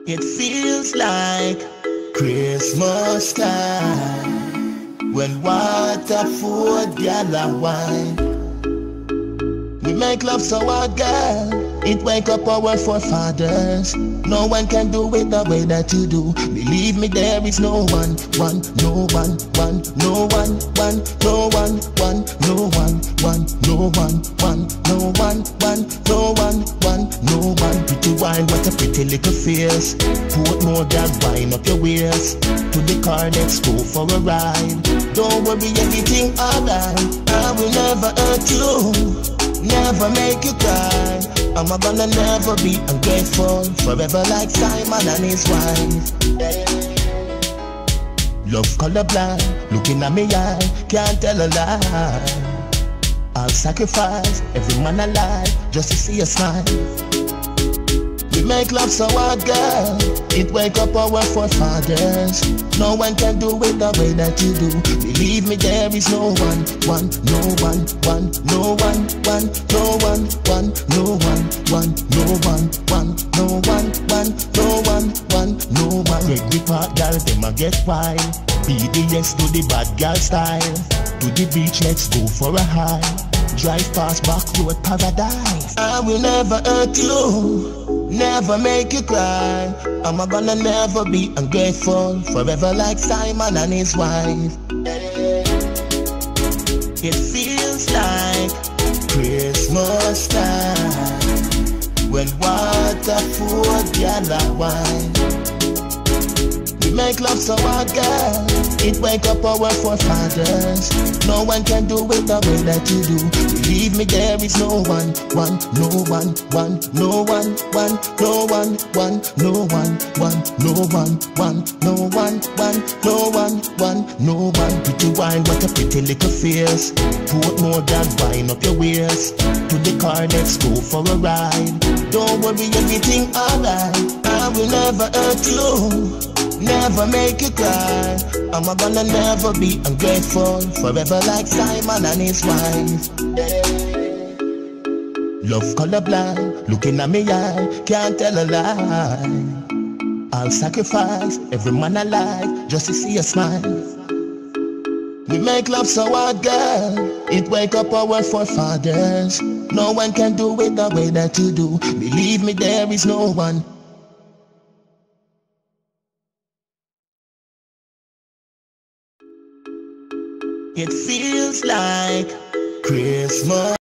It feels like Christmas time when water food gal a wine. We make love so hard, girl. It wake up our forefathers. No one can do it the way that you do. Believe me, there is no one, no one, no one, no one, no one, no one, no one, no one. Pretty wine, what a pretty little face. Put more than wine up your waist. To the car, let's go for a ride. Don't worry, everything alright. I will never hurt you, never make you cry. I'm gonna never be ungrateful, forever like Simon and his wife. Love colorblind, looking at me eye, can't tell a lie. I'll sacrifice every man alive just to see a smile. We make love so hard, girl. It wake up our forefathers. No one can do it the way that you do. Believe me, there is no one, no one, no one, no one, no one, no one, no one. Break the part, girl, them a get wild. BDS do the bad girl style. To the beach, let's go for a high. Drive past back road paradise. I will never hurt you, never make you cry. I'm gonna never be ungrateful, forever like Simon and his wife. It feels like Christmas time when water, food, gal a wine. We make love so hard, girl. It wake up our forefathers. No one can do it the way that you do. Believe me, there is no one, no one, no one, no one, no one, no one, no one. Pretty wine, what a pretty little face. Put more than wine up your waist. To the car, let's go for a ride. Don't worry, everything alright. I will never hurt you, never make you cry. I'm gonna never be ungrateful, forever like Simon and his wife. Love colorblind, looking at me eye, can't tell a lie. I'll sacrifice every man alive just to see a smile. We make love so hard, girl. It wake up our forefathers. No one can do it the way that you do. Believe me, there is no one. It feels like Christmas.